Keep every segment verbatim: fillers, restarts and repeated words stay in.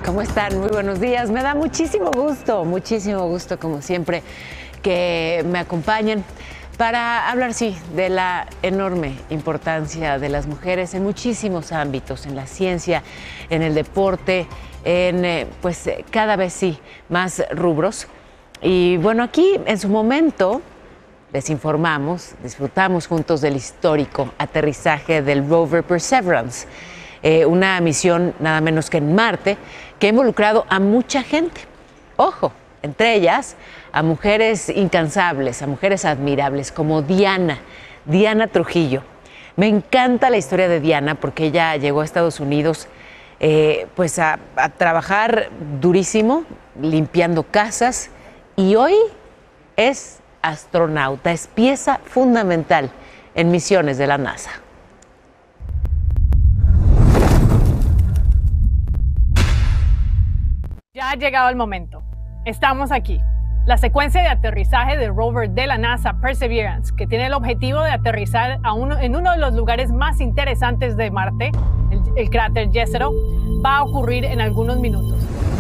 ¿Cómo están? Muy buenos días. Me da muchísimo gusto, muchísimo gusto, como siempre, que me acompañen para hablar, sí, de la enorme importancia de las mujeres en muchísimos ámbitos, en la ciencia, en el deporte, en, eh, pues, cada vez sí, más rubros. Y bueno, aquí en su momento les informamos, disfrutamos juntos del histórico aterrizaje del rover Perseverance, eh, una misión nada menos que en Marte, que ha involucrado a mucha gente. Ojo, entre ellas a mujeres incansables, a mujeres admirables como Diana, Diana Trujillo. Me encanta la historia de Diana porque ella llegó a Estados Unidos eh, pues a, a trabajar durísimo, limpiando casas, y hoy es astronauta, es pieza fundamental en misiones de la NASA. Ya ha llegado el momento. Estamos aquí. La secuencia de aterrizaje del rover de la NASA Perseverance, que tiene el objetivo de aterrizar a uno, en uno de los lugares más interesantes de Marte, el, el cráter Jezero, va a ocurrir en algunos minutos.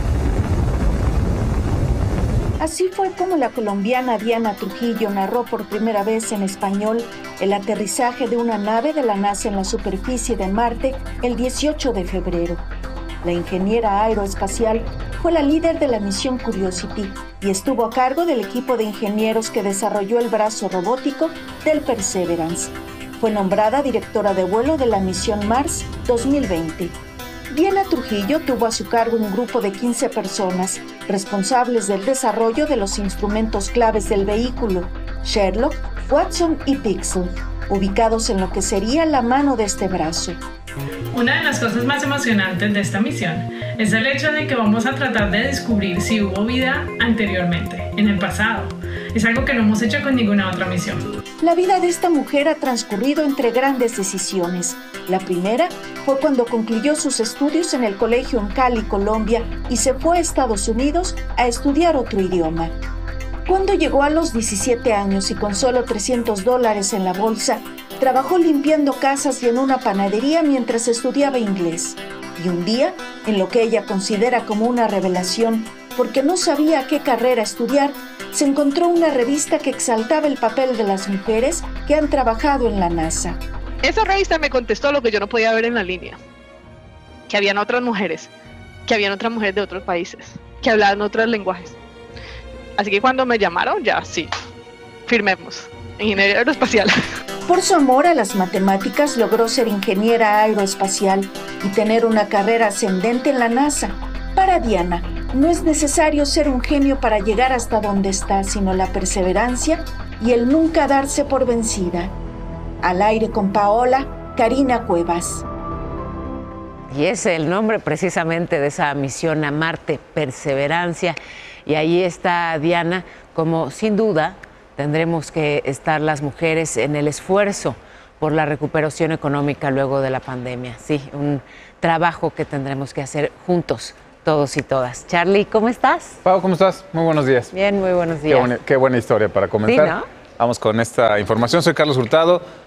Así fue como la colombiana Diana Trujillo narró por primera vez en español el aterrizaje de una nave de la NASA en la superficie de Marte el dieciocho de febrero. La ingeniera aeroespacial fue la líder de la misión Curiosity y estuvo a cargo del equipo de ingenieros que desarrolló el brazo robótico del Perseverance. Fue nombrada directora de vuelo de la misión Mars dos mil veinte. Diana Trujillo tuvo a su cargo un grupo de quince personas responsables del desarrollo de los instrumentos claves del vehículo, Sherlock, Watson y Pixel, ubicados en lo que sería la mano de este brazo. Una de las cosas más emocionantes de esta misión es el hecho de que vamos a tratar de descubrir si hubo vida anteriormente, en el pasado. Es algo que no hemos hecho con ninguna otra misión. La vida de esta mujer ha transcurrido entre grandes decisiones. La primera fue cuando concluyó sus estudios en el colegio en Cali, Colombia, y se fue a Estados Unidos a estudiar otro idioma. Cuando llegó a los diecisiete años y con solo trescientos dólares en la bolsa, trabajó limpiando casas y en una panadería mientras estudiaba inglés. Y un día, en lo que ella considera como una revelación, porque no sabía qué carrera estudiar, se encontró una revista que exaltaba el papel de las mujeres que han trabajado en la NASA. Esa revista me contestó lo que yo no podía ver en la línea, que habían otras mujeres, que habían otras mujeres de otros países, que hablaban otros lenguajes. Así que cuando me llamaron, ya sí, firmemos, ingeniería aeroespacial. Por su amor a las matemáticas, logró ser ingeniera aeroespacial y tener una carrera ascendente en la NASA. Para Diana, no es necesario ser un genio para llegar hasta donde está, sino la perseverancia y el nunca darse por vencida. Al aire con Paola, Karina Cuevas. Y es el nombre precisamente de esa misión a Marte, Perseverancia. Y ahí está Diana, como sin duda tendremos que estar las mujeres en el esfuerzo por la recuperación económica luego de la pandemia. Sí, un trabajo que tendremos que hacer juntos, todos y todas. Charlie, ¿cómo estás? Pau, ¿cómo estás? Muy buenos días. Bien, muy buenos días. Qué buena, qué buena historia para comenzar. Sí, ¿no? Vamos con esta información. Soy Carlos Hurtado.